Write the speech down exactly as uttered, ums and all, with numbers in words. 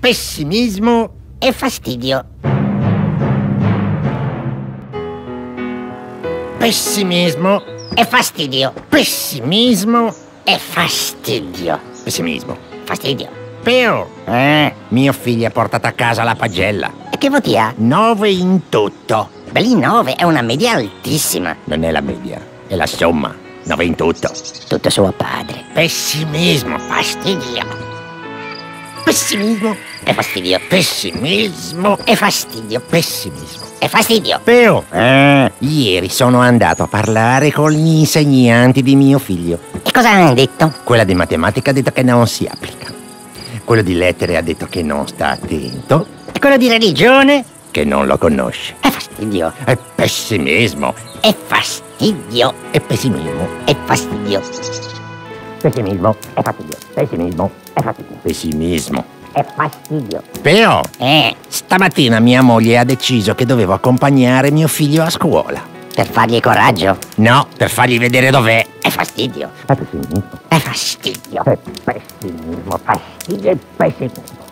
pessimismo e fastidio. Pessimismo e fastidio. Pessimismo e fastidio. Pessimismo. Fastidio. Però, eh, mio figlio ha portato a casa la pagella. E che voti ha? Nove in tutto. Beh, lì nove è una media altissima. Non è la media, è la somma. Nove in tutto. Tutto suo padre. Pessimismo, fastidio. Pessimismo E fastidio. Pessimismo E fastidio. Pessimismo. E fastidio. Però, eh, ieri sono andato a parlare con gli insegnanti di mio figlio. E cosa hanno detto? Quella di matematica ha detto che non si applica. Quello di lettere ha detto che non sta attento. E quello di religione? Che non lo conosce. E fastidio. È pessimismo. E fastidio. È pessimismo. E fastidio. Pessimismo. E fastidio. Pessimismo. E fastidio. Pessimismo. E fastidio. Però, Eh, stamattina mia moglie ha deciso che dovevo accompagnare mio figlio a scuola. per fargli coraggio. No, per fargli vedere dov'è. E fastidio. È pessimismo. E fastidio. È pessimismo. Fastidio e pessimismo.